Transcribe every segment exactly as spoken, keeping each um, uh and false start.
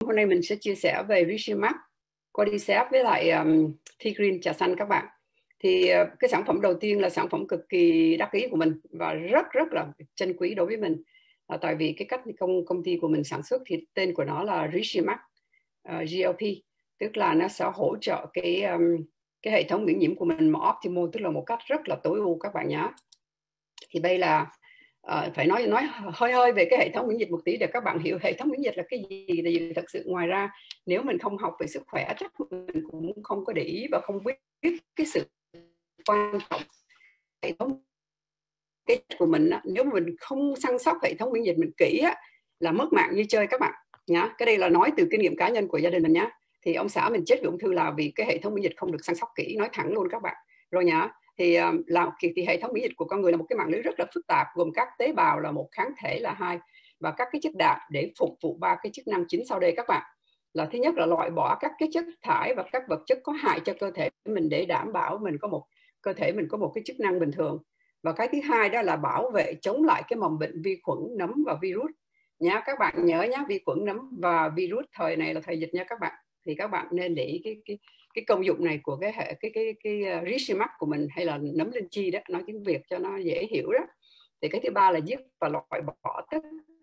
hôm nay mình sẽ chia sẻ về Richimax, Cordyceps với lại um, T-Green trà xanh các bạn. Thì uh, cái sản phẩm đầu tiên là sản phẩm cực kỳ đắc ý của mình và rất rất là chân quý đối với mình. Uh, tại vì cái cách công công ty của mình sản xuất thì tên của nó là Richimax uh, G L P, tức là nó sẽ hỗ trợ cái um, cái hệ thống miễn nhiễm của mình mà optimal, tức là một cách rất là tối ưu các bạn nhé. Thì đây là uh, phải nói nói hơi hơi về cái hệ thống miễn dịch một tí để các bạn hiểu hệ thống miễn dịch là cái gì. Tại vì thật sự ngoài ra nếu mình không học về sức khỏe chắc mình cũng không có để ý và không biết cái sự quan trọng hệ thống cái của mình. Nếu mà mình không săn sóc hệ thống miễn dịch mình kỹ á, là mất mạng như chơi các bạn nhá. Cái đây là nói từ kinh nghiệm cá nhân của gia đình mình nhá. Thì ông xã mình chết vì ung thư là vì cái hệ thống miễn dịch không được săn sóc kỹ, nói thẳng luôn các bạn rồi nhá. Thì um, là thì hệ thống miễn dịch của con người là một cái mạng lưới rất là phức tạp, gồm các tế bào là một, kháng thể là hai và các cái chất đạm để phục vụ ba cái chức năng chính sau đây các bạn. Là thứ nhất là loại bỏ các cái chất thải và các vật chất có hại cho cơ thể mình để đảm bảo mình có một cơ thể mình có một cái chức năng bình thường. Và cái thứ hai đó là bảo vệ chống lại cái mầm bệnh vi khuẩn, nấm và virus nhá. Các bạn nhớ nhá, vi khuẩn, nấm và virus thời này là thời dịch nha các bạn. Thì các bạn nên để ý cái cái cái công dụng này của cái hệ cái cái cái, cái Richimax của mình, hay là nấm linh chi đó, nói tiếng Việt cho nó dễ hiểu đó. Thì cái thứ ba là giết và loại bỏ tất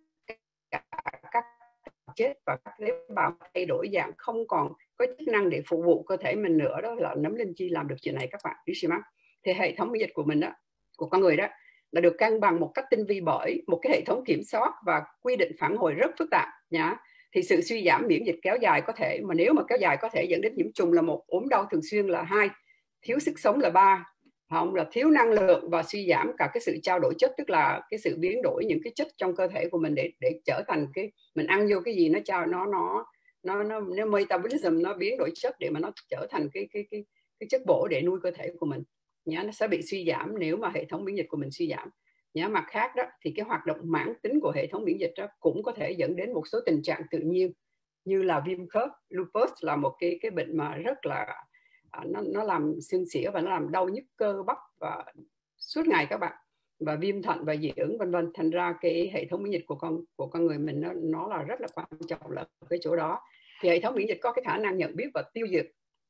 cả các chết và các tế bào thay đổi dạng không còn có chức năng để phục vụ cơ thể mình nữa, đó là nấm linh chi làm được chuyện này các bạn. Richimax thì hệ thống miễn dịch của mình đó, của con người đó, là được cân bằng một cách tinh vi bởi một cái hệ thống kiểm soát và quy định phản hồi rất phức tạp nhá. Thì sự suy giảm miễn dịch kéo dài có thể, mà nếu mà kéo dài có thể dẫn đến nhiễm trùng là một, ốm đau thường xuyên là hai, thiếu sức sống là ba, không là thiếu năng lượng và suy giảm cả cái sự trao đổi chất, tức là cái sự biến đổi những cái chất trong cơ thể của mình để để trở thành cái mình ăn vô cái gì nó trao nó nó nó nó nó metabolism, nó biến đổi chất để mà nó trở thành cái cái cái cái chất bổ để nuôi cơ thể của mình nhá. Nó sẽ bị suy giảm nếu mà hệ thống miễn dịch của mình suy giảm nhá. Mặt khác đó thì cái hoạt động mãn tính của hệ thống miễn dịch đó cũng có thể dẫn đến một số tình trạng tự nhiên như là viêm khớp. Lupus là một cái cái bệnh mà rất là nó nó làm xương xỉa và nó làm đau nhức cơ bắp và suốt ngày các bạn, và viêm thận và dị ứng vân vân. Thành ra cái hệ thống miễn dịch của con của con người mình nó nó là rất là quan trọng là cái chỗ đó. Thì hệ thống miễn dịch có cái khả năng nhận biết và tiêu diệt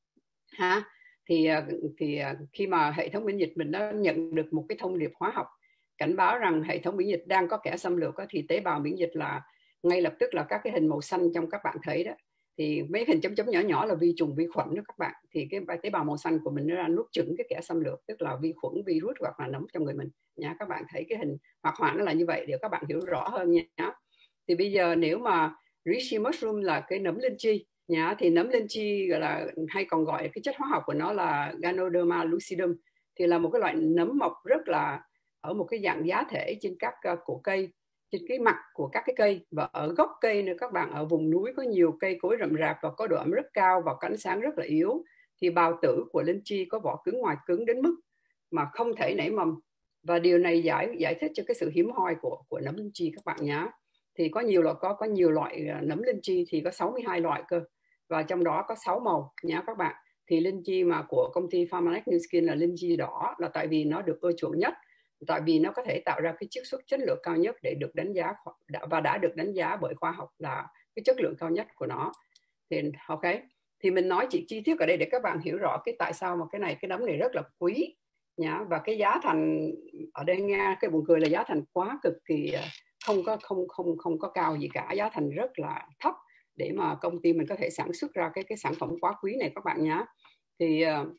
ha. Thì thì khi mà hệ thống miễn dịch mình nó nhận được một cái thông điệp hóa học cảnh báo rằng hệ thống miễn dịch đang có kẻ xâm lược, thì tế bào miễn dịch là ngay lập tức là các cái hình màu xanh trong các bạn thấy đó, thì mấy hình chấm chấm nhỏ nhỏ là vi trùng vi khuẩn đó các bạn. Thì cái tế bào màu xanh của mình nó nuốt chửng cái kẻ xâm lược, tức là vi khuẩn, virus hoặc là nấm trong người mình nha. Các bạn thấy cái hình hoạt họa nó là như vậy để các bạn hiểu rõ hơn nha. Thì bây giờ nếu mà Reishi mushroom là cái nấm linh chi nhá, thì nấm linh chi gọi là hay còn gọi cái chất hóa học của nó là Ganoderma lucidum, thì là một cái loại nấm mọc rất là ở một cái dạng giá thể trên các uh, cổ cây, trên cái mặt của các cái cây và ở gốc cây nữa các bạn. Ở vùng núi có nhiều cây cối rậm rạp và có độ ẩm rất cao và có ánh sáng rất là yếu, thì bào tử của linh chi có vỏ cứng ngoài cứng đến mức mà không thể nảy mầm, và điều này giải giải thích cho cái sự hiếm hoi của của nấm linh chi các bạn nhé. Thì có nhiều loại có có nhiều loại nấm linh chi, thì có sáu mươi hai loại cơ, và trong đó có sáu màu nhé các bạn. Thì linh chi mà của công ty Pharmanex New Skin là linh chi đỏ, là tại vì nó được ưa chuộng nhất, tại vì nó có thể tạo ra cái chiết xuất chất lượng cao nhất để được đánh giá và đã được đánh giá bởi khoa học là cái chất lượng cao nhất của nó. Thì ok, thì mình nói chỉ chi tiết ở đây để các bạn hiểu rõ cái tại sao mà cái này cái nấm này rất là quý nhá. Và cái giá thành ở đây nghe cái buồn cười là giá thành quá cực kỳ không có không không không có cao gì cả, giá thành rất là thấp để mà công ty mình có thể sản xuất ra cái cái sản phẩm quá quý này các bạn nhá. Thì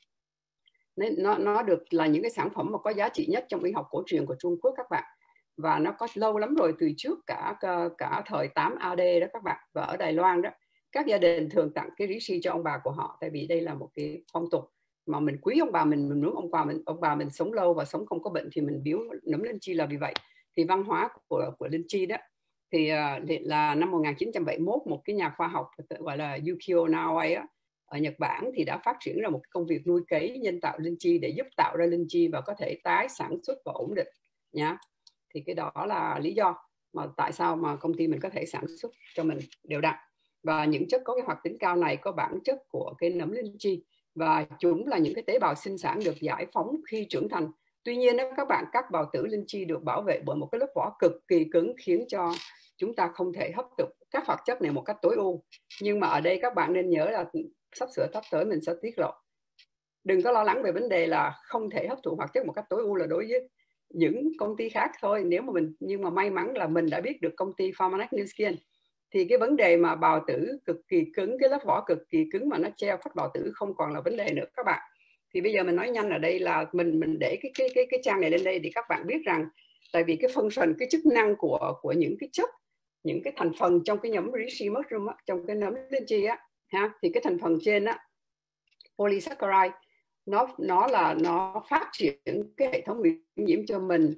nó nó được là những cái sản phẩm mà có giá trị nhất trong y học cổ truyền của Trung Quốc các bạn, và nó có lâu lắm rồi, từ trước cả cả thời tám A D đó các bạn. Và ở Đài Loan đó, các gia đình thường tặng cái Reishi cho ông bà của họ, tại vì đây là một cái phong tục mà mình quý ông bà mình, mình muốn ông bà mình ông bà mình sống lâu và sống không có bệnh thì mình biếu nấm linh chi là vì vậy. Thì văn hóa của của linh chi đó thì là năm một nghìn chín trăm bảy mươi mốt, một cái nhà khoa học gọi là Yukio Naoi á, ở Nhật Bản thì đã phát triển ra một công việc nuôi cấy nhân tạo linh chi để giúp tạo ra linh chi và có thể tái sản xuất và ổn định nhá. Thì cái đó là lý do mà tại sao mà công ty mình có thể sản xuất cho mình đều đặn. Và những chất có cái hoạt tính cao này có bản chất của cái nấm linh chi, và chúng là những cái tế bào sinh sản được giải phóng khi trưởng thành. Tuy nhiên các bạn, các bào tử linh chi được bảo vệ bởi một cái lớp vỏ cực kỳ cứng, khiến cho chúng ta không thể hấp thụ các hoạt chất này một cách tối ưu. Nhưng mà ở đây các bạn nên nhớ là sắp sửa sắp tới mình sẽ tiết lộ. Đừng có lo lắng về vấn đề là không thể hấp thụ hoạt chất một cách tối ưu là đối với những công ty khác thôi. Nếu mà mình nhưng mà may mắn là mình đã biết được công ty Pharmanex Nu Skin, thì cái vấn đề mà bào tử cực kỳ cứng, cái lớp vỏ cực kỳ cứng mà nó treo phát bào tử không còn là vấn đề nữa các bạn. Thì bây giờ mình nói nhanh ở đây là mình mình để cái cái cái cái trang này lên đây thì các bạn biết rằng, tại vì cái function, cái chức năng của của những cái chất, những cái thành phần trong cái nấm reishi mushroom á, trong cái nấm linh chi á ha, thì cái thành phần trên á, polysaccharide, nó nó là nó phát triển cái hệ thống miễn nhiễm cho mình,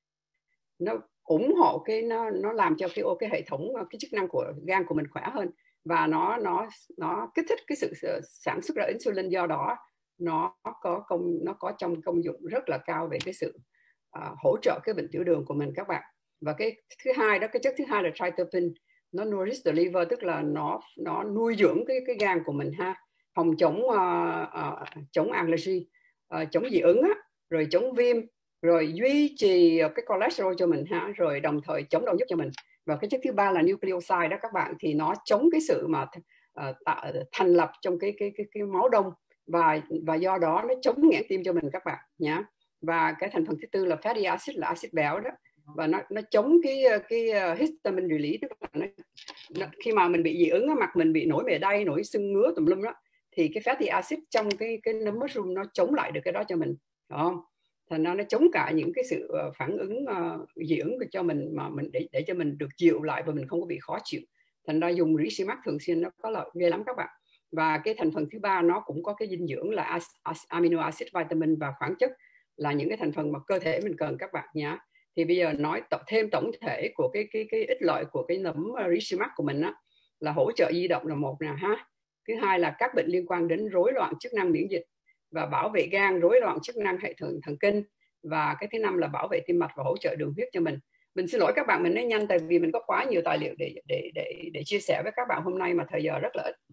nó ủng hộ cái nó nó làm cho cái cái hệ thống, cái chức năng của gan của mình khỏe hơn, và nó nó nó kích thích cái sự sản xuất ra insulin. Do đó nó có công nó có trong công dụng rất là cao về cái sự uh, hỗ trợ cái bệnh tiểu đường của mình các bạn. Và cái thứ hai đó, cái chất thứ hai là tryptophan, nó nourish the liver, tức là nó nó nuôi dưỡng cái cái gan của mình ha, phòng chống uh, uh, chống allergy, uh, chống dị ứng á, rồi chống viêm, rồi duy trì cái cholesterol cho mình ha, rồi đồng thời chống đau nhức cho mình. Và cái chất thứ ba là nucleoside đó các bạn, thì nó chống cái sự mà uh, tạo, thành lập trong cái cái cái cái máu đông, và và do đó nó chống nghẽn tim cho mình các bạn nhé. Và cái thành phần thứ tư là fatty acid, là acid béo đó, và nó nó chống cái cái histamine release, tức là nó, nó, khi mà mình bị dị ứng, mặt mình bị nổi mề đay, nổi sưng ngứa tùm lum đó, thì cái fatty acid trong cái cái nấm mushroom nó chống lại được cái đó cho mình, đúng không? Thành ra nó chống cả những cái sự phản ứng uh, dị ứng cho mình, mà mình để để cho mình được dịu lại và mình không có bị khó chịu. Thành ra dùng Reishi Max thường xuyên nó có lợi ghê lắm các bạn. Và cái thành phần thứ ba nó cũng có cái dinh dưỡng là amino acid, vitamin và khoáng chất, là những cái thành phần mà cơ thể mình cần các bạn nhé. Thì bây giờ nói thêm tổng thể của cái cái cái ích lợi của cái nấm Reishi Max của mình á, là hỗ trợ di động là một nè ha. Thứ hai là các bệnh liên quan đến rối loạn chức năng miễn dịch và bảo vệ gan, rối loạn chức năng hệ thần, thần kinh. Và cái thứ năm là bảo vệ tim mạch và hỗ trợ đường huyết cho mình. Mình xin lỗi các bạn, mình nói nhanh tại vì mình có quá nhiều tài liệu để để để để chia sẻ với các bạn hôm nay mà thời giờ rất là ít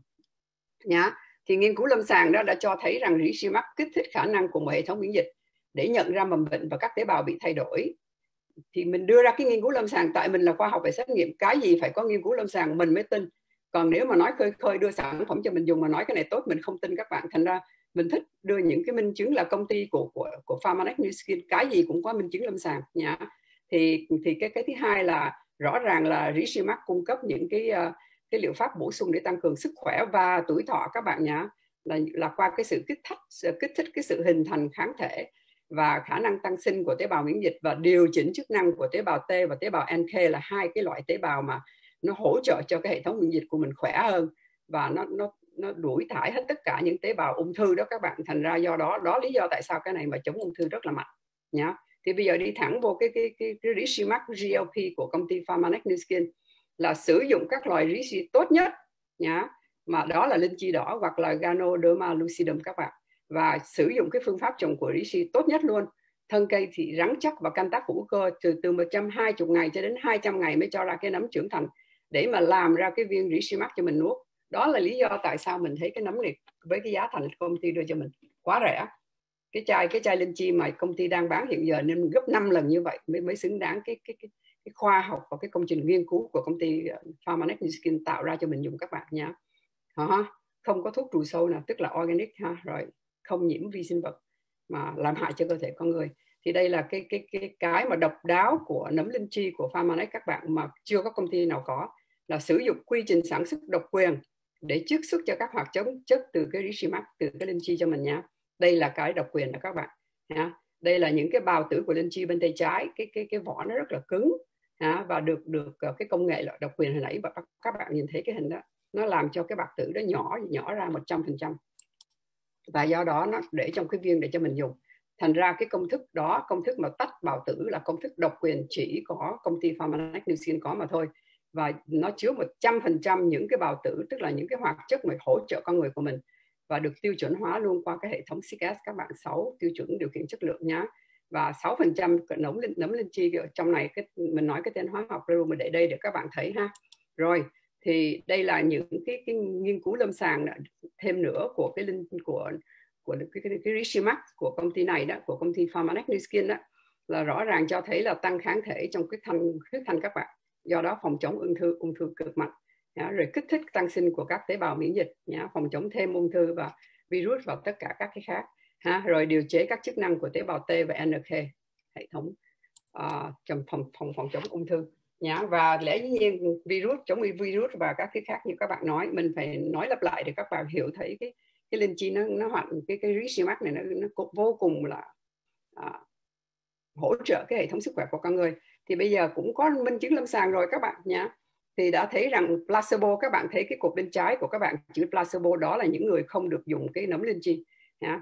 nhá. Thì nghiên cứu lâm sàng đó đã cho thấy rằng Reishi Max kích thích khả năng của một hệ thống miễn dịch để nhận ra mầm bệnh và các tế bào bị thay đổi. Thì mình đưa ra cái nghiên cứu lâm sàng tại mình là khoa học về xét nghiệm, cái gì phải có nghiên cứu lâm sàng mình mới tin. Còn nếu mà nói khơi khơi đưa sản phẩm cho mình dùng mà nói cái này tốt, mình không tin các bạn. Thành ra mình thích đưa những cái minh chứng là công ty của của của Pharmanex Nu Skin cái gì cũng có minh chứng lâm sàng nhá. Thì thì cái cái thứ hai là rõ ràng là Reishi Max cung cấp những cái uh, cái liệu pháp bổ sung để tăng cường sức khỏe và tuổi thọ các bạn nhá, là là qua cái sự kích thích kích thích cái sự hình thành kháng thể và khả năng tăng sinh của tế bào miễn dịch, và điều chỉnh chức năng của tế bào T và tế bào en ca, là hai cái loại tế bào mà nó hỗ trợ cho cái hệ thống miễn dịch của mình khỏe hơn, và nó nó nó đuổi thải hết tất cả những tế bào ung thư đó các bạn. Thành ra do đó đó lý do tại sao cái này mà chống ung thư rất là mạnh nhá. Thì bây giờ đi thẳng vô cái cái cái, cái Reishi Max giê lờ pê của công ty Pharmanex Nu Skin, là sử dụng các loài reishi tốt nhất nhá, mà đó là linh chi đỏ hoặc là Ganoderma lucidum các bạn, và sử dụng cái phương pháp trồng của reishi tốt nhất luôn. Thân cây thì rắn chắc và canh tác hữu cơ từ từ một trăm hai mươi ngày cho đến hai trăm ngày mới cho ra cái nấm trưởng thành để mà làm ra cái viên Reishi Max cho mình nuốt. Đó là lý do tại sao mình thấy cái nấm này với cái giá thành công ty đưa cho mình quá rẻ. Cái chai cái chai linh chi mà công ty đang bán hiện giờ nên gấp năm lần như vậy mới mới xứng đáng cái cái cái cái khoa học và cái công trình nghiên cứu của công ty Pharmanex Nu Skin tạo ra cho mình dùng các bạn nha. Hả? Không có thuốc trừ sâu nào, tức là organic ha, rồi không nhiễm vi sinh vật mà làm hại cho cơ thể con người. Thì đây là cái cái cái cái mà độc đáo của nấm linh chi của Pharmanex các bạn, mà chưa có công ty nào có, là sử dụng quy trình sản xuất độc quyền để chiết xuất cho các hoạt chất chất từ cái Reishi Max, từ cái linh chi cho mình nha. Đây là cái độc quyền đó các bạn ha. Đây là những cái bào tử của linh chi bên tay trái, cái cái cái vỏ nó rất là cứng ha, và được được cái công nghệ là độc quyền hồi nãy các bạn nhìn thấy cái hình đó, nó làm cho cái bạc tử đó nhỏ nhỏ ra một trăm phần trăm, và do đó nó để trong cái viên để cho mình dùng. Thành ra cái công thức đó, công thức mà tách bào tử là công thức độc quyền chỉ có công ty Pharmanex Nu Skin có mà thôi, và nó chứa một trăm phần trăm những cái bào tử, tức là những cái hoạt chất mà hỗ trợ con người của mình, và được tiêu chuẩn hóa luôn qua cái hệ thống xê ét các bạn, sáu tiêu chuẩn điều khiển chất lượng nhá. Và sáu phần trăm nấm nấm linh chi trong này, cái mình nói cái tên hóa học mình để đây để các bạn thấy ha. Rồi thì đây là những cái, cái nghiên cứu lâm sàng thêm nữa của cái linh của của cái, cái, cái Reishi Max của công ty này đó, của công ty Pharmanex Nu Skin đó, là rõ ràng cho thấy là tăng kháng thể trong cái thanh huyết thanh các bạn. do đó phòng chống ung thư ung thư cực mạnh, nhá, rồi kích thích tăng sinh của các tế bào miễn dịch, nhá, phòng chống thêm ung thư và virus và tất cả các cái khác, ha, rồi điều chế các chức năng của tế bào T và en ca, hệ thống uh, trong phòng phòng phòng chống ung thư, nhá. Và lẽ dĩ nhiên virus, chống virus và các cái khác như các bạn nói, mình phải nói lặp lại để các bạn hiểu thấy cái cái linh chi nó nó hoạt cái cái Richimac này nó nó vô cùng là uh, hỗ trợ cái hệ thống sức khỏe của con người. Thì bây giờ cũng có minh chứng lâm sàng rồi các bạn nhá. Thì đã thấy rằng placebo, các bạn thấy cái cột bên trái của các bạn chữ placebo, đó là những người không được dùng cái nấm linh chi nhá.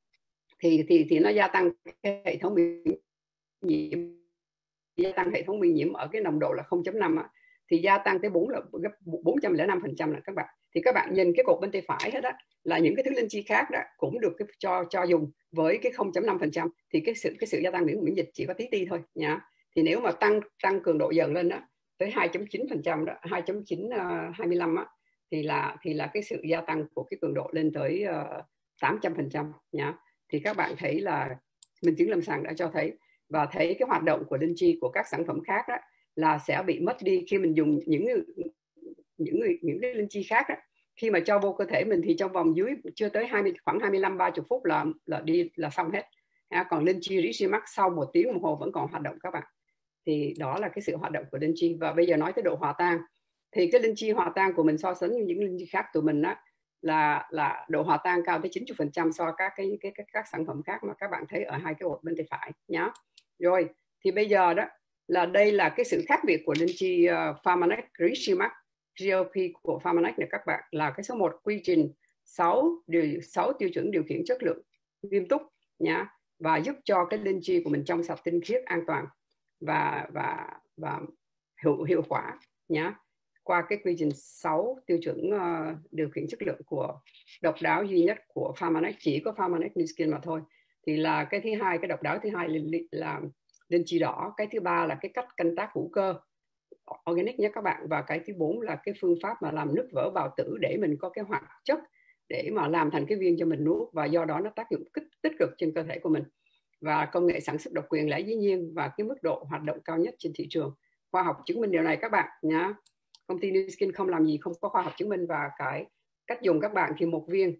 Thì thì thì nó gia tăng cái hệ thống miễn nhiễm, gia tăng hệ thống miễn nhiễm ở cái nồng độ là không chấm năm á, thì gia tăng tới bốn là gấp bốn trăm lẻ năm phần trăm là các bạn. Thì các bạn nhìn cái cột bên tay phải hết đó là những cái thứ linh chi khác đó cũng được cái cho cho dùng với cái không chấm năm phần trăm, thì cái sự cái sự gia tăng miễn dịch chỉ có tí ti thôi nhá. Thì nếu mà tăng tăng cường độ dần lên đó tới hai chấm chín phần trăm đó, hai chấm chín hai mươi lăm á, thì là thì là cái sự gia tăng của cái cường độ lên tới uh, tám trăm phần trăm nhá. Thì các bạn thấy là minh chứng lâm sàng đã cho thấy, và thấy cái hoạt động của linh chi của các sản phẩm khác đó là sẽ bị mất đi khi mình dùng những những người những cái linh chi khác đó. Khi mà cho vô cơ thể mình thì trong vòng dưới chưa tới hai mươi, khoảng hai mươi lăm ba mươi phút là là đi là xong hết. À, còn linh chi Richimac sau một tiếng đồng hồ vẫn còn hoạt động các bạn. Thì đó là cái sự hoạt động của linh chi. Và bây giờ nói tới độ hòa tan, thì cái linh chi hòa tan của mình so sánh với những linh chi khác tụi mình đó là là độ hòa tan cao tới chín mươi phần trăm so với các cái, cái, cái các sản phẩm khác mà các bạn thấy ở hai cái ổ bên tay phải nhá. Rồi thì bây giờ đó là đây là cái sự khác biệt của linh chi uh, Pharmanex Richimac giê lờ pê của Pharmanex này các bạn, là cái số một quy trình sáu điều sáu tiêu chuẩn điều khiển chất lượng nghiêm túc nhá, và giúp cho cái linh chi của mình trong sạch tinh khiết an toàn và và và hiệu hiệu quả nhá, qua cái quy trình sáu tiêu chuẩn uh, điều khiển chất lượng của độc đáo duy nhất của Pharmanex, chỉ có Pharmanex Nu Skin mà thôi. Thì là cái thứ hai, cái độc đáo thứ hai là, là linh chi đỏ, cái thứ ba là cái cách canh tác hữu cơ organic nhé các bạn, và cái thứ bốn là cái phương pháp mà làm nước vỡ bào tử để mình có cái hoạt chất để mà làm thành cái viên cho mình nuốt, và do đó nó tác dụng tích, tích cực trên cơ thể của mình. Và công nghệ sản xuất độc quyền lẽ dĩ nhiên và cái mức độ hoạt động cao nhất trên thị trường. Khoa học chứng minh điều này các bạn nhá. Công ty Nu Skin không làm gì không có khoa học chứng minh. Và cái cách dùng các bạn thì một viên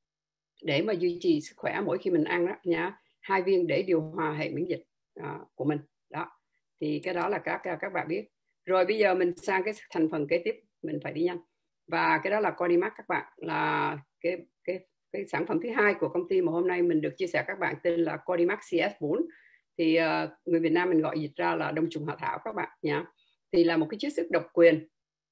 để mà duy trì sức khỏe mỗi khi mình ăn đó nhá, hai viên để điều hòa hệ miễn dịch uh, của mình đó. Thì cái đó là các các bạn biết. Rồi bây giờ mình sang cái thành phần kế tiếp, mình phải đi nhanh. Và cái đó là Codimac các bạn, là cái cái cái sản phẩm thứ hai của công ty mà hôm nay mình được chia sẻ các bạn, tên là Codimac C S bốn. Thì uh, người Việt Nam mình gọi dịch ra là đông trùng hạ thảo các bạn nhá. Thì là một cái chiết xuất độc quyền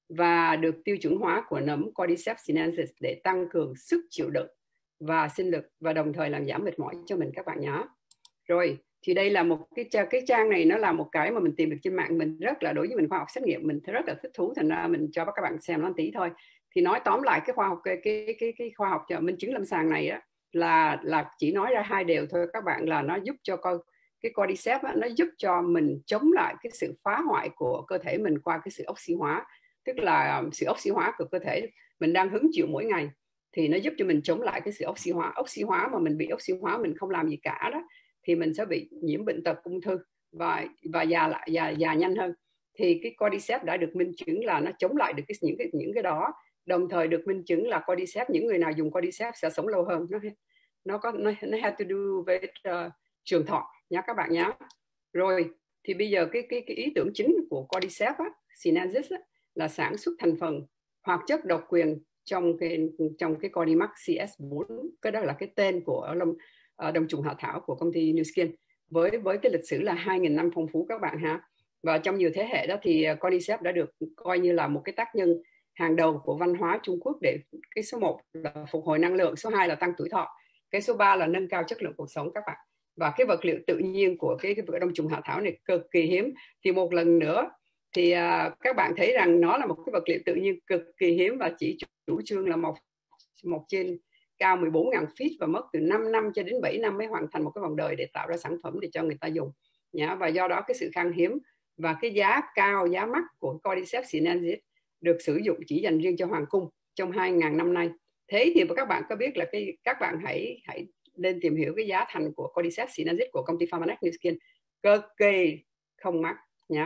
và được tiêu chuẩn hóa của nấm Cordyceps sinensis để tăng cường sức chịu đựng và sinh lực, và đồng thời làm giảm mệt mỏi cho mình các bạn nhé. Rồi thì đây là một cái cái trang này, nó là một cái mà mình tìm được trên mạng, mình rất là, đối với mình khoa học xét nghiệm mình rất là thích thú, thành ra mình cho các bạn xem nó một tí thôi. Thì nói tóm lại cái khoa học cái cái cái, cái khoa học cho minh chứng lâm sàng này á, là là chỉ nói ra hai điều thôi các bạn, là nó giúp cho con cái Cordyceps á, nó giúp cho mình chống lại cái sự phá hoại của cơ thể mình qua cái sự oxy hóa, tức là sự oxy hóa của cơ thể mình đang hứng chịu mỗi ngày, thì nó giúp cho mình chống lại cái sự oxy hóa. Oxy hóa mà mình bị oxy hóa mình không làm gì cả đó, thì mình sẽ bị nhiễm bệnh tật, ung thư và và già lại già già nhanh hơn. Thì cái Cordyceps đã được minh chứng là nó chống lại được cái, những cái những cái đó. Đồng thời được minh chứng là Cordyceps, những người nào dùng Cordyceps sẽ sống lâu hơn. Nó nó có nó, nó have to do với uh, trường thọ nhá các bạn nhá. Rồi thì bây giờ cái cái cái ý tưởng chính của Cordyceps á, sinensis á, là sản xuất thành phần hoạt chất độc quyền trong cái trong cái Codimac C S bốn. Cái đó là cái tên của đông, đông trùng hạ thảo của công ty Nu Skin, với với cái lịch sử là hai nghìn năm phong phú các bạn ha. Và trong nhiều thế hệ đó thì Cordyceps đã được coi như là một cái tác nhân hàng đầu của văn hóa Trung Quốc, để cái số một là phục hồi năng lượng, số hai là tăng tuổi thọ, cái số ba là nâng cao chất lượng cuộc sống các bạn. Và cái vật liệu tự nhiên của cái, cái đông trùng hạ thảo này cực kỳ hiếm. Thì một lần nữa thì uh, các bạn thấy rằng nó là một cái vật liệu tự nhiên cực kỳ hiếm, và chỉ chủ trương là một một trên cao mười bốn nghìn feet, và mất từ năm năm cho đến bảy năm mới hoàn thành một cái vòng đời để tạo ra sản phẩm để cho người ta dùng nhá. Và do đó cái sự khan hiếm và cái giá cao, giá mắc của Cordyceps sinensis được sử dụng chỉ dành riêng cho hoàng cung trong hai nghìn năm nay. Thế thì các bạn có biết là cái các bạn hãy hãy lên tìm hiểu cái giá thành của Cordyceps sinensis của công ty Pharmanex Nu Skin, cực kỳ không mắc nhá.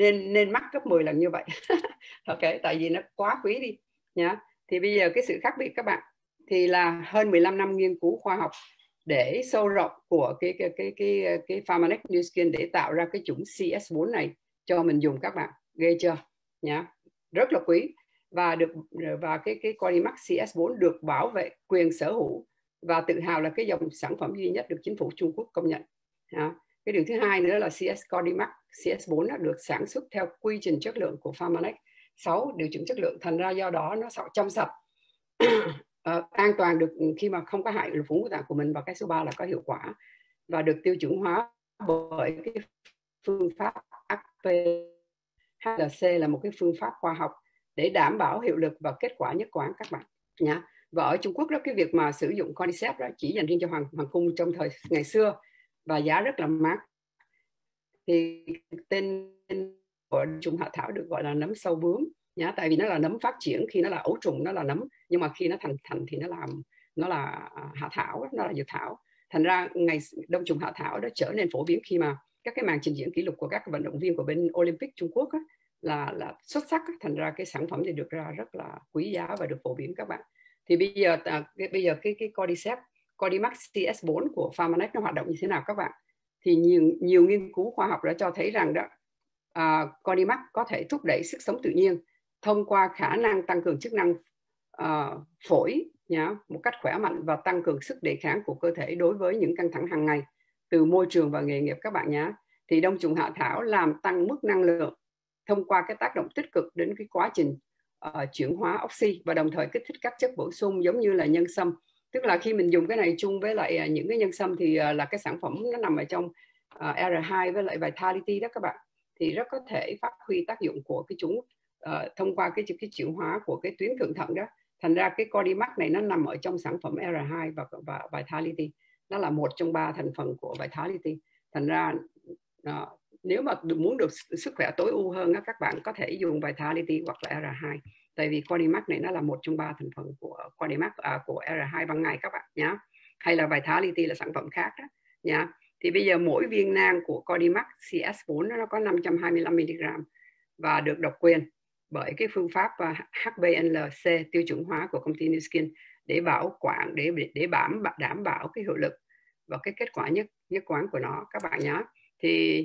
nên nên mắc gấp mười lần như vậy. Ok, tại vì nó quá quý đi nhá. Thì bây giờ cái sự khác biệt các bạn thì là hơn mười lăm năm nghiên cứu khoa học để sâu rộng của cái cái cái cái cái Pharmanex Nu Skin để tạo ra cái chủng C S bốn này cho mình dùng các bạn, ghê chưa nhá, rất là quý. Và được và cái cái Codimax C S bốn được bảo vệ quyền sở hữu và tự hào là cái dòng sản phẩm duy nhất được chính phủ Trung Quốc công nhận. Cái điều thứ hai nữa là C S Codimax C S bốn được sản xuất theo quy trình chất lượng của Pharmanex sáu điều chỉnh chất lượng, thành ra do đó nó trong sạch uh, an toàn được khi mà không có hại lục phủ ngũ tạng của mình, và cái số ba là có hiệu quả và được tiêu chuẩn hóa bởi cái phương pháp H P L C là một cái phương pháp khoa học để đảm bảo hiệu lực và kết quả nhất quán các bạn nhá. Và ở Trung Quốc đó, cái việc mà sử dụng Cordyceps đó chỉ dành riêng cho hoàng hoàng cung trong thời ngày xưa và giá rất là mắc. Thì tên của trùng hạ thảo được gọi là nấm sâu bướm nhá, tại vì nó là nấm phát triển, khi nó là ấu trùng nó là nấm, nhưng mà khi nó thành thành thì nó làm nó là hạ thảo, nó là dược thảo. Thành ra ngày đông trùng hạ thảo đó trở nên phổ biến khi mà các cái màn trình diễn kỷ lục của các vận động viên của bên Olympic Trung Quốc á, là là xuất sắc á. Thành ra cái sản phẩm thì được ra rất là quý giá và được phổ biến các bạn. Thì bây giờ à, cái, bây giờ cái cái Cordyceps Codimax C S bốn của Pharmanex nó hoạt động như thế nào các bạn? Thì nhiều nhiều nghiên cứu khoa học đã cho thấy rằng đó uh, Codimax có thể thúc đẩy sức sống tự nhiên thông qua khả năng tăng cường chức năng uh, phổi nhá, một cách khỏe mạnh và tăng cường sức đề kháng của cơ thể đối với những căng thẳng hàng ngày từ môi trường và nghề nghiệp các bạn nhé. Thì đông trùng hạ thảo làm tăng mức năng lượng thông qua cái tác động tích cực đến cái quá trình uh, chuyển hóa oxy và đồng thời kích thích các chất bổ sung giống như là nhân sâm. Tức là khi mình dùng cái này chung với lại những cái nhân sâm thì uh, là cái sản phẩm nó nằm ở trong uh, R hai với lại Vitality đó các bạn, thì rất có thể phát huy tác dụng của cái chúng uh, thông qua cái cái chuyển hóa của cái tuyến thượng thận đó. Thành ra cái Codimax này nó nằm ở trong sản phẩm R hai và, và Vitality, nó là một trong ba thành phần của Vitality. Thành ra uh, nếu mà muốn được sức khỏe tối ưu hơn các bạn có thể dùng Vitality hoặc là R hai, tại vì Codimax này nó là một trong ba thành phần của Codimax à, của R hai ban ngày các bạn nhé, hay là Vitality là sản phẩm khác đó nhé. Thì bây giờ mỗi viên nang của Codimax C S bốn nó có năm trăm hai mươi lăm mi-li-gam và được độc quyền bởi cái phương pháp H P L C tiêu chuẩn hóa của công ty Nu Skin để bảo quản để để đảm đảm bảo cái hiệu lực và cái kết quả nhất nhất quán của nó các bạn nhé. Thì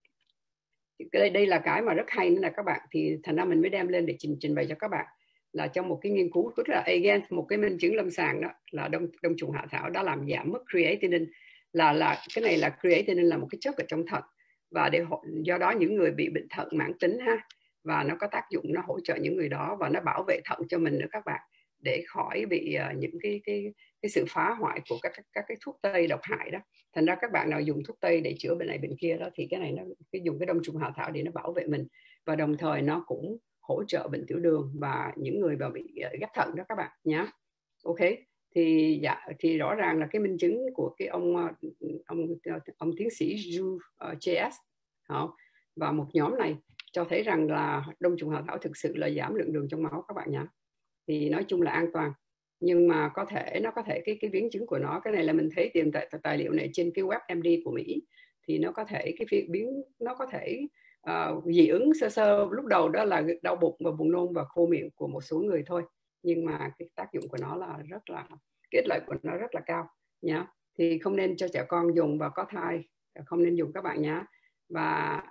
đây đây là cái mà rất hay nữa là các bạn, thì thành ra mình mới đem lên để trình trình bày cho các bạn là trong một cái nghiên cứu rất là again một cái minh chứng lâm sàng đó là đông đông trùng hạ thảo đã làm giảm mức creatinine, là là cái này là creatinine là một cái chất ở trong thận, và để do đó những người bị bệnh thận mãn tính ha, và nó có tác dụng nó hỗ trợ những người đó và nó bảo vệ thận cho mình nữa các bạn, để khỏi bị uh, những cái cái cái sự phá hoại của các các, các cái thuốc tây độc hại đó. Thành ra các bạn nào dùng thuốc tây để chữa bệnh này bệnh kia đó thì cái này nó cái dùng cái đông trùng hạ thảo để nó bảo vệ mình, và đồng thời nó cũng hỗ trợ bệnh tiểu đường và những người mà bị ghép thận đó các bạn nhé. Ok, thì dạ thì rõ ràng là cái minh chứng của cái ông ông ông tiến sĩ Zhu uh, J S đó, và một nhóm này cho thấy rằng là đông trùng hạ thảo thực sự là giảm lượng đường trong máu các bạn nhé. Thì nói chung là an toàn, nhưng mà có thể nó có thể cái cái biến chứng của nó, cái này là mình thấy tìm tại tài liệu này trên cái web M D của Mỹ, thì nó có thể cái biến nó có thể uh, dị ứng sơ sơ lúc đầu đó là đau bụng và buồn nôn và khô miệng của một số người thôi, nhưng mà cái tác dụng của nó là rất là cái ích lợi của nó rất là cao nhá. Thì không nên cho trẻ con dùng và có thai không nên dùng các bạn nhé. Và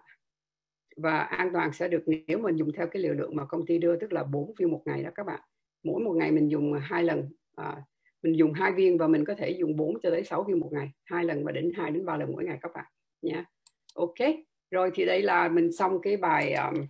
và an toàn sẽ được nếu mình dùng theo cái liều lượng mà công ty đưa, tức là bốn viên một ngày đó các bạn. Mỗi một ngày mình dùng hai lần, à, mình dùng hai viên và mình có thể dùng bốn cho tới sáu viên một ngày, hai lần và đến hai đến ba lần mỗi ngày các bạn nhé. Ok, rồi thì đây là mình xong cái bài um,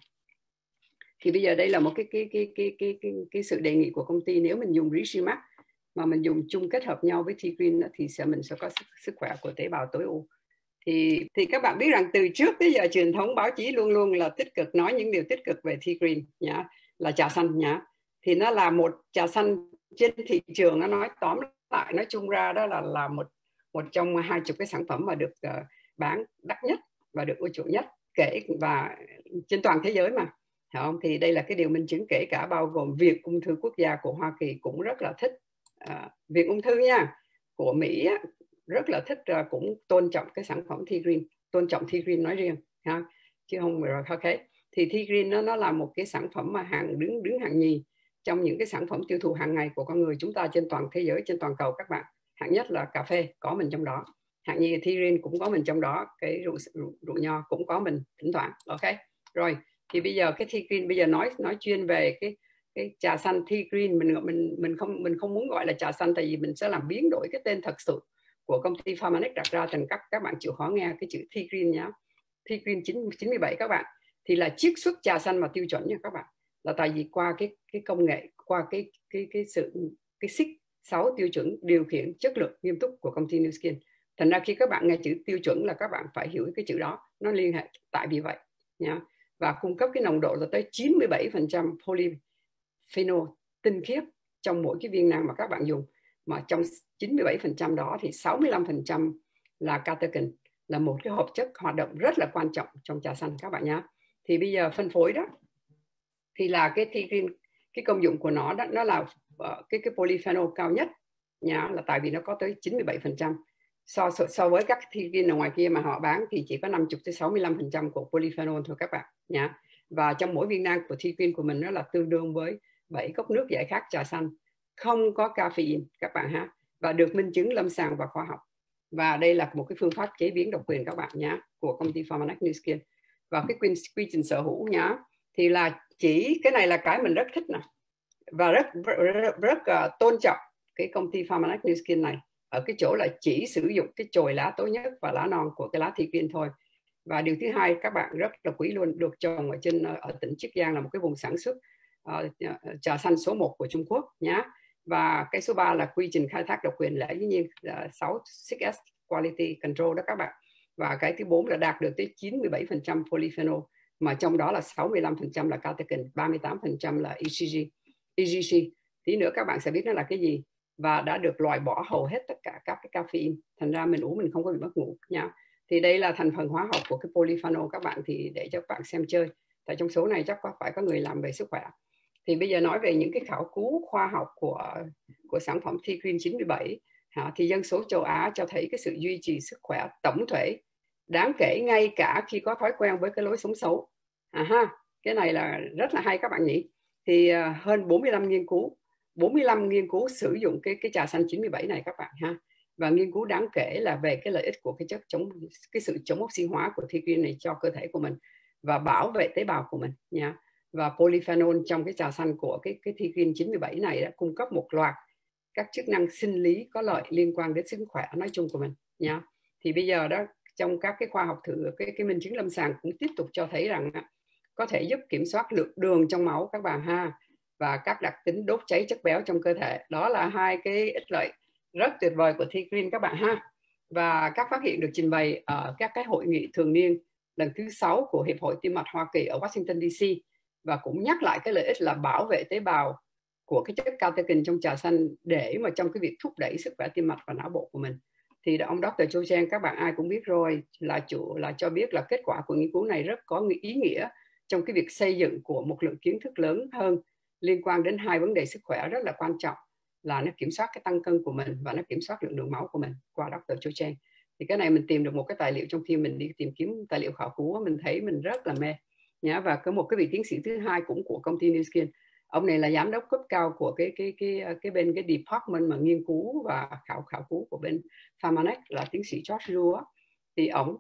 thì bây giờ đây là một cái cái cái cái cái cái, cái sự đề nghị của công ty, nếu mình dùng Rishimax mà mình dùng chung kết hợp nhau với T-Green thì sẽ mình sẽ có sức, sức khỏe của tế bào tối ưu. Thì, thì các bạn biết rằng từ trước tới giờ truyền thống báo chí luôn luôn là tích cực nói những điều tích cực về T-Green nhá, là trà xanh nhá. Thì nó là một trà xanh trên thị trường, nó nói tóm lại nói chung ra đó là là một một trong hai chục cái sản phẩm mà được uh, bán đắt nhất và được ưa chuộng nhất kể và trên toàn thế giới mà. Không? Thì đây là cái điều minh chứng, kể cả bao gồm Viện Ung thư Quốc gia của Hoa Kỳ cũng rất là thích, uh, Viện Ung thư nha của Mỹ á, rất là thích, uh, cũng tôn trọng cái sản phẩm T-Green, tôn trọng T-Green nói riêng ha, chứ không rồi ok. thì T-Green nó nó là một cái sản phẩm mà hàng đứng đứng hàng nhì trong những cái sản phẩm tiêu thụ hàng ngày của con người chúng ta trên toàn thế giới, trên toàn cầu các bạn. Hạng nhất là cà phê có mình trong đó, hạng nhì T-Green cũng có mình trong đó, cái rượu, rượu, rượu nho cũng có mình thỉnh thoảng. Ok, rồi thì bây giờ cái T-Green bây giờ nói nói chuyên về cái cái trà xanh T-Green. mình mình mình không mình không muốn gọi là trà xanh, tại vì mình sẽ làm biến đổi cái tên thật sự của công ty Pharmanex đặt ra thành các các bạn chịu khó nghe cái chữ T-Green nhá. T-Green chín mươi bảy các bạn, thì là chiết xuất trà xanh mà tiêu chuẩn nha các bạn, là tại vì qua cái cái công nghệ, qua cái cái cái sự cái xích sáu tiêu chuẩn điều khiển chất lượng nghiêm túc của công ty Nu Skin. Thành ra khi các bạn nghe chữ tiêu chuẩn là các bạn phải hiểu cái chữ đó nó liên hệ tại vì vậy nha. Và cung cấp cái nồng độ là tới chín mươi bảy phần trăm polyphenol tinh khiết trong mỗi cái viên nang mà các bạn dùng, mà trong chín mươi bảy phần trăm đó thì sáu mươi lăm phần trăm là catechin, là một cái hợp chất hoạt động rất là quan trọng trong trà xanh các bạn nhé. Thì bây giờ phân phối đó thì là cái T-Green, cái công dụng của nó đó, nó là uh, cái cái polyphenol cao nhất nhá, là tại vì nó có tới chín mươi bảy phần trăm. So, so so với các T-Green ở ngoài kia mà họ bán thì chỉ có năm mươi tới sáu mươi lăm phần trăm của polyphenol thôi các bạn nhá. Và trong mỗi viên nang của T-Green của mình nó là tương đương với bảy cốc nước giải khát trà xanh, không có caffeine các bạn ha, và được minh chứng lâm sàng và khoa học. Và đây là một cái phương pháp chế biến độc quyền các bạn nhá, của công ty Pharmanex Nu Skin. Và cái quy, quy trình sở hữu nhá, thì là chỉ cái này là cái mình rất thích nè, và rất rất, rất, rất uh, tôn trọng cái công ty Pharmanex Nu Skin này ở cái chỗ là chỉ sử dụng cái chồi lá tối nhất và lá non của cái lá T-Green thôi. Và điều thứ hai các bạn rất là quý luôn, được trồng ở trên ở tỉnh Chiết Giang, là một cái vùng sản xuất uh, trà xanh số một của Trung Quốc nhá. Và cái số ba là quy trình khai thác độc quyền, lẽ dĩ nhiên là sáu ét Quality Control đó các bạn. Và cái thứ bốn là đạt được tới chín mươi bảy phần trăm polyphenol, mà trong đó là sáu mươi lăm phần trăm là catechin, ba mươi tám phần trăm là e xê giê. e giê xê tí nữa các bạn sẽ biết nó là cái gì, và đã được loại bỏ hầu hết tất cả các cái caffeine, thành ra mình uống mình không có bị mất ngủ nha. Thì đây là thành phần hóa học của cái polyphenol các bạn, thì để cho các bạn xem chơi, tại trong số này chắc có phải có người làm về sức khỏe. Thì bây giờ nói về những cái khảo cứu khoa học của của sản phẩm T-Green chín mươi bảy, thì dân số châu Á cho thấy cái sự duy trì sức khỏe tổng thể đáng kể ngay cả khi có thói quen với cái lối sống xấu. À ha, cái này là rất là hay các bạn nhỉ. Thì uh, hơn bốn mươi lăm nghiên cứu, bốn mươi lăm nghiên cứu sử dụng cái cái trà xanh chín mươi bảy này các bạn ha. Và nghiên cứu đáng kể là về cái lợi ích của cái chất chống, cái sự chống oxy hóa của T-Green này cho cơ thể của mình và bảo vệ tế bào của mình nha. Và polyphenol trong cái trà xanh của cái cái T-Green chín mươi bảy này đã cung cấp một loạt các chức năng sinh lý có lợi liên quan đến sức khỏe nói chung của mình nha. Thì bây giờ đó, trong các cái khoa học thử, cái cái minh chứng lâm sàng cũng tiếp tục cho thấy rằng có thể giúp kiểm soát lượng đường trong máu các bạn ha, và các đặc tính đốt cháy chất béo trong cơ thể. Đó là hai cái ích lợi rất tuyệt vời của T-Green các bạn ha. Và các phát hiện được trình bày ở các cái hội nghị thường niên lần thứ sáu của Hiệp hội Tim mạch Hoa Kỳ ở Washington đê xê, và cũng nhắc lại cái lợi ích là bảo vệ tế bào của cái chất catechin trong trà xanh để mà trong cái việc thúc đẩy sức khỏe tim mạch và não bộ của mình. Thì ông Doctor Châu Trang các bạn ai cũng biết rồi, là chủ là cho biết là kết quả của nghiên cứu này rất có ý nghĩa trong cái việc xây dựng của một lượng kiến thức lớn hơn liên quan đến hai vấn đề sức khỏe rất là quan trọng, là nó kiểm soát cái tăng cân của mình và nó kiểm soát lượng đường máu của mình qua Doctor Châu Trang. Thì cái này mình tìm được một cái tài liệu trong khi mình đi tìm kiếm tài liệu khảo cứu, mình thấy mình rất là mê nhá. Và có một cái vị tiến sĩ thứ hai cũng của công ty Nu Skin, ông này là giám đốc cấp cao của cái cái cái cái bên cái department mà nghiên cứu và khảo khảo cứu của bên Pharmanex, là tiến sĩ George Liu. Thì ông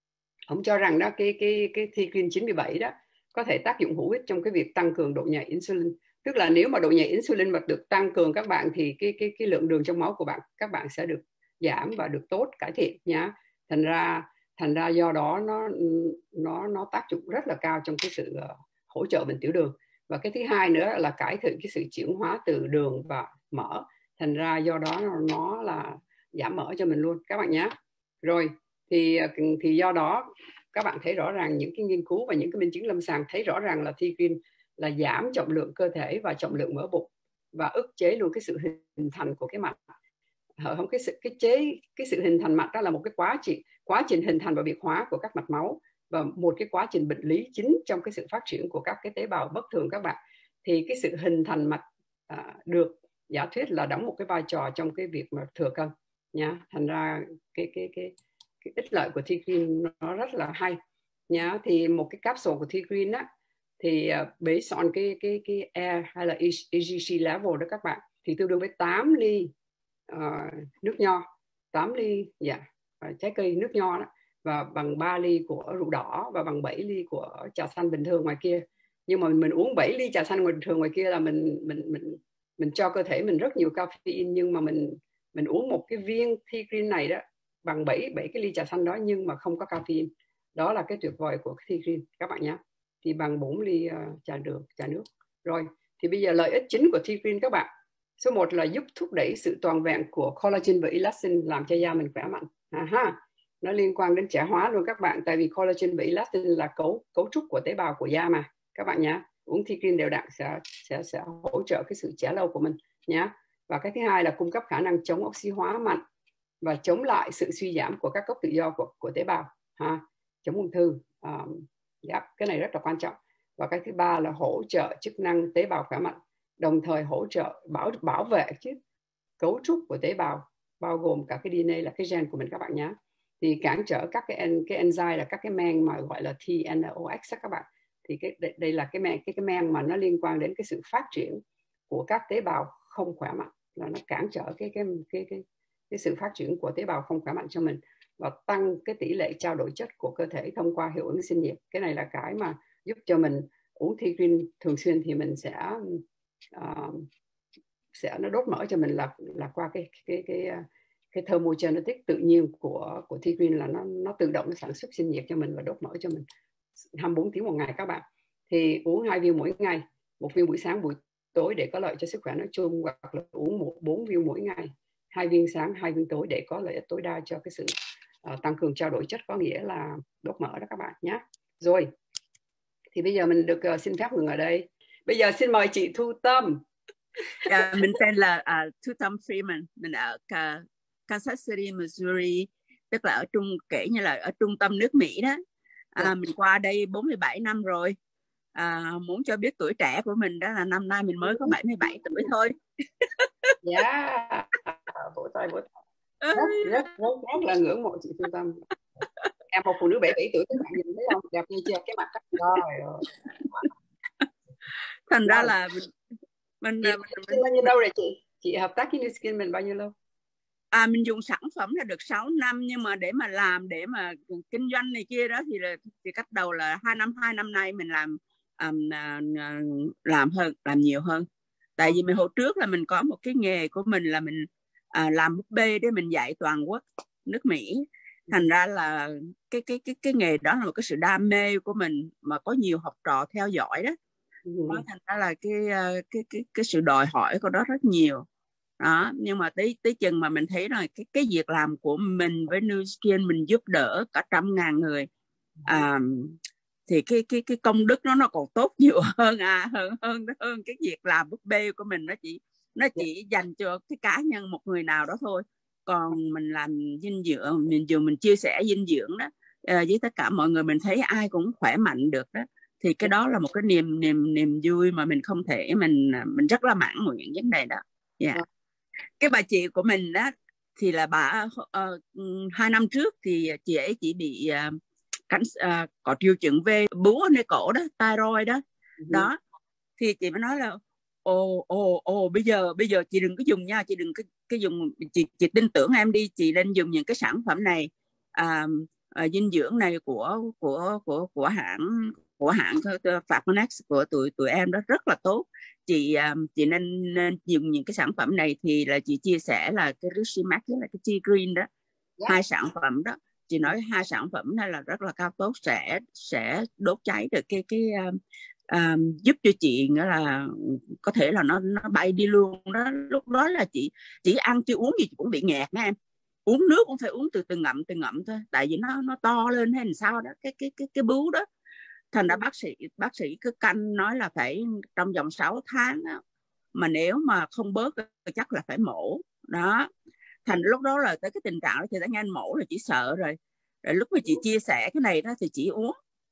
ông cho rằng đó cái cái cái T-Green chín mươi bảy đó có thể tác dụng hữu ích trong cái việc tăng cường độ nhạy insulin. Tức là nếu mà độ nhạy insulin mà được tăng cường các bạn, thì cái cái cái lượng đường trong máu của bạn các bạn sẽ được giảm và được tốt, cải thiện nhá. Thành ra thành ra do đó nó nó nó tác dụng rất là cao trong cái sự uh, hỗ trợ bệnh tiểu đường. Và cái thứ hai nữa là cải thiện cái sự chuyển hóa từ đường và mỡ, thành ra do đó nó là giảm mỡ cho mình luôn các bạn nhé. Rồi thì thì do đó các bạn thấy rõ ràng những cái nghiên cứu và những cái minh chứng lâm sàng thấy rõ ràng là T-Green là giảm trọng lượng cơ thể và trọng lượng mỡ bụng, và ức chế luôn cái sự hình thành của cái mạch. Không, cái sự cái chế cái sự hình thành mạch đó là một cái quá trình quá trình hình thành và biệt hóa của các mạch máu, và một cái quá trình bệnh lý chính trong cái sự phát triển của các cái tế bào bất thường các bạn. Thì cái sự hình thành mạch à, được giả thuyết là đóng một cái vai trò trong cái việc mà thừa cân nha. Thành ra cái cái cái cái ích lợi của T-Green nó rất là hay nhá. Thì một cái capsule của T-Green á thì uh, based on cái cái cái air hay là a giê xê level đó các bạn, thì tương đương với tám ly uh, nước nho, tám ly dạ yeah, trái cây nước nho đó, và bằng ba ly của rượu đỏ và bằng bảy ly của trà xanh bình thường ngoài kia. Nhưng mà mình uống bảy ly trà xanh bình thường ngoài kia là mình mình mình mình cho cơ thể mình rất nhiều caffeine, nhưng mà mình mình uống một cái viên tea green này đó bằng bảy bảy cái ly trà xanh đó nhưng mà không có caffeine. Đó là cái tuyệt vời của tea green các bạn nhé. Thì bằng bốn ly uh, trà đường trà nước. Rồi thì bây giờ lợi ích chính của tea green các bạn. Số một là giúp thúc đẩy sự toàn vẹn của collagen và elastin, làm cho da mình khỏe mạnh. À ha. Nó liên quan đến trẻ hóa luôn các bạn, tại vì collagen và elastin là cấu cấu trúc của tế bào của da mà các bạn nhé. Uống tea green đều đặn sẽ sẽ sẽ hỗ trợ cái sự trẻ lâu của mình nhé. Và cái thứ hai là cung cấp khả năng chống oxy hóa mạnh và chống lại sự suy giảm của các gốc tự do của của tế bào ha, chống ung thư. Um, yeah, cái này rất là quan trọng. Và cái thứ ba là hỗ trợ chức năng tế bào khỏe mạnh, đồng thời hỗ trợ bảo bảo vệ chứ cấu trúc của tế bào, bao gồm cả cái đê en a là cái gen của mình các bạn nhé. Thì cản trở các cái en, cái enzyme là các cái men mà gọi là tê en ô ích các bạn. Thì cái đây, đây là cái men cái cái men mà nó liên quan đến cái sự phát triển của các tế bào không khỏe mạnh, là nó cản trở cái cái cái cái cái sự phát triển của tế bào không khỏe mạnh cho mình, và tăng cái tỷ lệ trao đổi chất của cơ thể thông qua hiệu ứng sinh nhiệt. Cái này là cái mà giúp cho mình uống tea green thường xuyên thì mình sẽ uh, sẽ nó đốt mỡ cho mình là là qua cái cái cái cái thermogenetic tự nhiên của của tea green, là nó nó tự động nó sản xuất sinh nhiệt cho mình và đốt mỡ cho mình hai mươi bốn tiếng một ngày các bạn. Thì uống hai viên mỗi ngày, một viên buổi sáng buổi tối để có lợi cho sức khỏe nói chung, hoặc là uống một bốn viên mỗi ngày, hai viên sáng hai viên tối để có lợi ích tối đa cho cái sự uh, tăng cường trao đổi chất, có nghĩa là đốt mỡ đó các bạn nhé. Rồi thì bây giờ mình được uh, xin phép ngừng ở đây. Bây giờ xin mời chị Thu Tâm. Yeah, mình tên là uh, Thu Tâm Freeman, mình ở uh, Kansas City, Missouri, tức là ở trung kể như là ở trung tâm nước Mỹ đó. À, yeah. Mình qua đây bốn mươi bảy năm rồi. À, muốn cho biết tuổi trẻ của mình đó là năm nay mình mới có bảy mươi bảy tuổi thôi. Dạ, yeah. Vỗ tay vỗ tay. Rất, rất, rất, rất là ngưỡng mộ chị Thu Tâm. Em một phụ nữ bảy mươi bảy tuổi, các bạn nhìn thấy không? Đẹp như chưa? Cái mặt cắt rồi. Thành ra là mình mình, chị, mình, mình bao nhiêu lâu rồi chị? Chị hợp tác với Nu Skin mình bao nhiêu lâu? À, mình dùng sản phẩm là được sáu năm, nhưng mà để mà làm, để mà kinh doanh này kia đó thì là thì bắt đầu là hai năm hai năm nay mình làm um, uh, làm hơn làm nhiều hơn. Tại vì mình hồi trước là mình có một cái nghề của mình là mình uh, làm búp bê để mình dạy toàn quốc nước Mỹ. Thành ra là cái cái cái cái nghề đó là một cái sự đam mê của mình mà có nhiều học trò theo dõi đó. Ừ. Thành ra là cái cái cái cái sự đòi hỏi của đó rất nhiều. Đó, nhưng mà tới tới chừng mà mình thấy là cái cái việc làm của mình với Nu Skin, mình giúp đỡ cả trăm ngàn người, à, thì cái cái cái công đức nó nó còn tốt nhiều hơn à hơn hơn hơn cái việc làm búp bê của mình. Nó chỉ nó chỉ dành cho cái cá nhân một người nào đó thôi. Còn mình làm dinh dưỡng, mình dù mình chia sẻ dinh dưỡng đó à, với tất cả mọi người, mình thấy ai cũng khỏe mạnh được đó, thì cái đó là một cái niềm niềm niềm vui mà mình không thể mình mình rất là mãn nguyện vấn đề đó. Dạ. Yeah. Cái bà chị của mình đó thì là bà uh, hai năm trước thì chị ấy chỉ bị uh, cắn uh, có triệu chứng về bướu ở nơi cổ đó, thyroid đó. Ừ. Đó thì chị mới nói là ồ ồ ồ bây giờ bây giờ chị đừng có dùng nha, chị đừng cái cái dùng chị chị tin tưởng em đi, chị nên dùng những cái sản phẩm này, uh, uh, dinh dưỡng này của của của của hãng của hãng Pharmanex của tụi tụi em đó rất là tốt. Chị chị nên, nên dùng những cái sản phẩm này. Thì là chị chia sẻ là cái Richimax với lại cái Tea Green đó, yeah. Hai sản phẩm đó chị nói hai sản phẩm này là rất là cao tốt, sẽ sẽ đốt cháy được cái cái um, um, giúp cho chị nghĩa là có thể là nó nó bay đi luôn đó. Lúc đó là chị chỉ ăn chứ uống gì chị cũng bị nghẹt nha em, uống nước cũng phải uống từ từ ngậm từ ngậm thôi, tại vì nó nó to lên hay làm sao đó cái cái cái cái bướu đó. Thành ra bác sĩ bác sĩ cứ canh nói là phải trong vòng sáu tháng đó, mà nếu mà không bớt thì chắc là phải mổ đó. Thành lúc đó là tới cái tình trạng đó thì đã nhanh mổ rồi, chỉ sợ rồi. Rồi lúc mà chị chia sẻ cái này đó thì chị uống,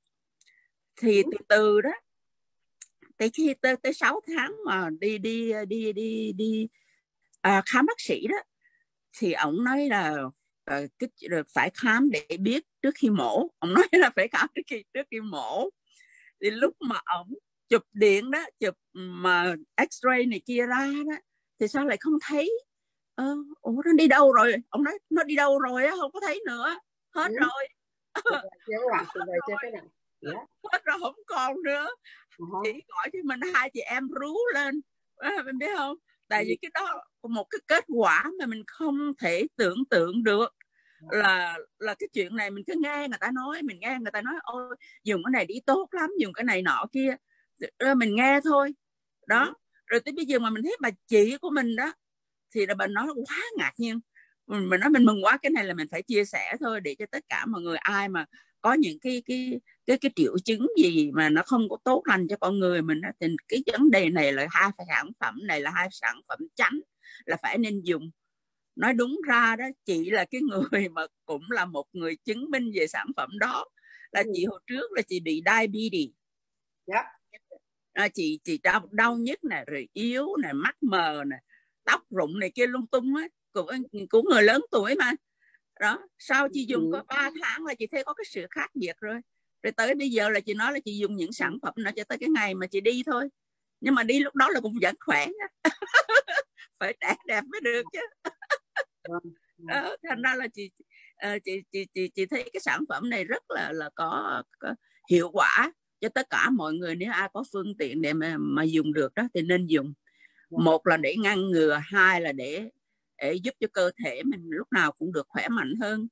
thì từ từ đó tới khi tới tới sáu tháng mà đi đi đi đi đi à, khám bác sĩ đó, thì ổng nói là uh, cái, phải khám để biết trước khi mổ. Ông nói là phải khám trước khi trước khi mổ. Thì lúc mà ổng chụp điện đó, chụp mà x-ray này kia ra đó, thì sao lại không thấy? Ờ, ủa nó đi đâu rồi? Ông nói nó đi đâu rồi á, không có thấy nữa, hết Ừ. rồi. Chưa các bạn, tuyệt vời chưa các bạn? Yeah. Hết rồi, không còn nữa. Uh-huh. Chỉ gọi cho mình hai chị em rú lên, à, mình biết không? Tại vì cái đó một cái kết quả mà mình không thể tưởng tượng được. Là là cái chuyện này mình cứ nghe người ta nói, mình nghe người ta nói ôi dùng cái này đi tốt lắm, dùng cái này nọ kia, rồi mình nghe thôi đó. Rồi tới bây giờ mà mình thấy bà chị của mình đó thì là bà nói quá ngạc nhiên, mình nói mình mừng quá, cái này là mình phải chia sẻ thôi để cho tất cả mọi người, ai mà có những cái cái cái cái triệu chứng gì mà nó không có tốt lành cho con người mình đó, thì cái vấn đề này là hai sản phẩm này là hai sản phẩm chánh là phải nên dùng. Nói đúng ra đó, chị là cái người mà cũng là một người chứng minh về sản phẩm đó. Là chị hồi trước là chị bị diabetes. Yeah. À, chị chị đau, đau nhức nè, rồi yếu nè, mắt mờ nè, tóc rụng này kia lung tung á, của, của người lớn tuổi mà. Đó, sau chị dùng có ba tháng là chị thấy có cái sự khác biệt rồi. Rồi tới bây giờ là chị nói là chị dùng những sản phẩm nó cho tới cái ngày mà chị đi thôi. Nhưng mà đi lúc đó là cũng vẫn khỏe nha. Phải trẻ đẹp mới được chứ. Đó, thành ra là chị, chị chị chị chị thấy cái sản phẩm này rất là là có, có hiệu quả cho tất cả mọi người. Nếu ai có phương tiện để mà mà dùng được đó thì nên dùng. Một là để ngăn ngừa, hai là để để giúp cho cơ thể mình lúc nào cũng được khỏe mạnh hơn.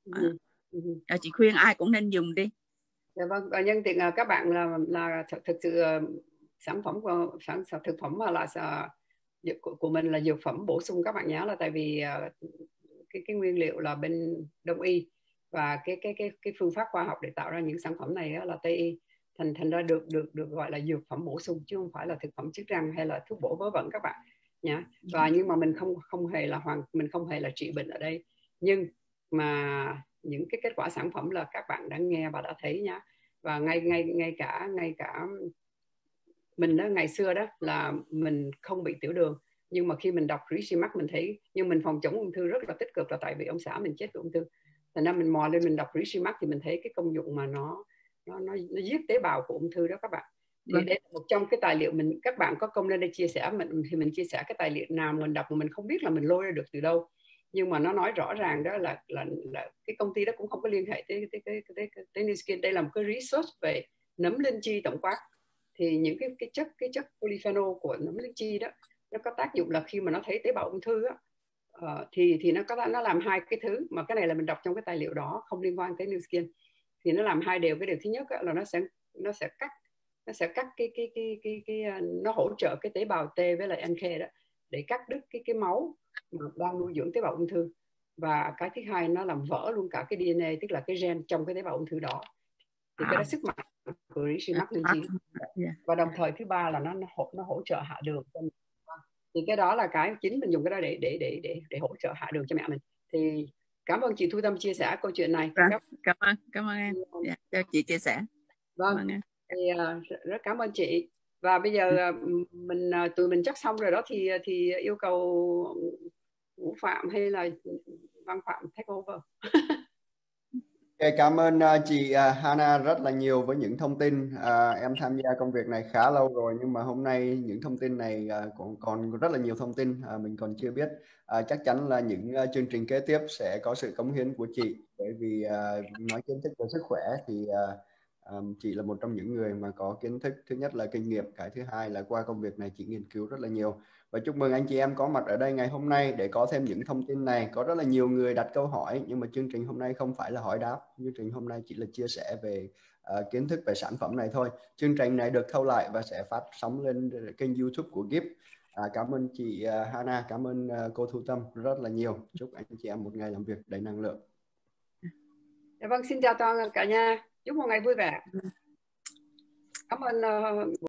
À, chị khuyên ai cũng nên dùng đi. Dạ vâng, và nhân tiện các bạn là là thực sự sản phẩm của sản thực phẩm mà là của, của mình là dược phẩm bổ sung các bạn nhớ, là tại vì cái cái nguyên liệu là bên Đông y và cái cái cái cái phương pháp khoa học để tạo ra những sản phẩm này là Tây y, thành thành ra được được được gọi là dược phẩm bổ sung chứ không phải là thực phẩm chức năng hay là thuốc bổ vớ vẩn các bạn nhá. Và nhưng mà mình không không hề là hoàn mình không hề là trị bệnh ở đây, nhưng mà những cái kết quả sản phẩm là các bạn đã nghe và đã thấy nhá. Và ngay ngay ngay cả ngay cả mình đó, ngày xưa đó là mình không bị tiểu đường, nhưng mà khi mình đọc Rishi Mark mình thấy, nhưng mình phòng chống ung thư rất là tích cực là tại vì ông xã mình chết vì ung thư. Thành ra mình mò lên mình đọc Rishi Mark thì mình thấy cái công dụng mà nó nó nó, nó giết tế bào của ung thư đó các bạn. Thì đây là một trong cái tài liệu mình, các bạn có công lên đây chia sẻ mình thì mình chia sẻ cái tài liệu nào mình đọc mà mình không biết là mình lôi ra được từ đâu, nhưng mà nó nói rõ ràng đó là là, là cái công ty đó cũng không có liên hệ tới tới tới tới, tới, tới New Skin. Đây là một cái research về nấm linh chi tổng quát. Thì những cái cái chất cái chất polyphenol của nấm linh chi đó nó có tác dụng là khi mà nó thấy tế bào ung thư á, uh, thì thì nó có nó làm hai cái thứ mà cái này là mình đọc trong cái tài liệu đó không liên quan tới New Skin. Thì nó làm hai điều. Cái điều thứ nhất á, là nó sẽ nó sẽ cắt nó sẽ cắt cái cái cái cái cái, cái nó hỗ trợ cái tế bào T với lại en ca đó để cắt đứt cái cái máu mà đang nuôi dưỡng tế bào ung thư. Và cái thứ hai nó làm vỡ luôn cả cái đê en a, tức là cái gen trong cái tế bào ung thư đó. Thì cái đó sức mạnh của Rishi Mark linh chi. Và đồng thời thứ ba là nó nó hỗ, nó hỗ trợ hạ đường. Thì cái đó là cái chính mình dùng cái đó để để để để để hỗ trợ hạ đường cho mẹ mình. Thì cảm ơn chị Thu Tâm chia sẻ câu chuyện này. Dạ, cảm ơn cảm ơn em. Dạ, cho chị chia sẻ. Vâng. Cảm ơn em. Thì uh, rất cảm ơn chị. Và bây giờ uh, mình uh, tụi mình chắc xong rồi đó, thì thì yêu cầu Vũ Phạm hay là Văn Phạm take over. Okay, cảm ơn uh, chị uh, Hana rất là nhiều với những thông tin. Uh, em tham gia công việc này khá lâu rồi, nhưng mà hôm nay những thông tin này uh, còn còn rất là nhiều thông tin uh, mình còn chưa biết. Uh, chắc chắn là những uh, chương trình kế tiếp sẽ có sự cống hiến của chị, bởi vì uh, nói kiến thức về sức khỏe thì uh, um, chị là một trong những người mà có kiến thức. Thứ nhất là kinh nghiệm, cái thứ hai là qua công việc này chị nghiên cứu rất là nhiều. Và chúc mừng anh chị em có mặt ở đây ngày hôm nay để có thêm những thông tin này. Có rất là nhiều người đặt câu hỏi, nhưng mà chương trình hôm nay không phải là hỏi đáp. Chương trình hôm nay chỉ là chia sẻ về uh, kiến thức về sản phẩm này thôi. Chương trình này được thâu lại và sẽ phát sóng lên kênh YouTube của Gift. À, cảm ơn chị uh, Hana, cảm ơn uh, cô Thu Tâm rất là nhiều. Chúc anh chị em một ngày làm việc đầy năng lượng. Vâng, xin chào toàn cả nhà. Chúc một ngày vui vẻ. Cảm ơn uh...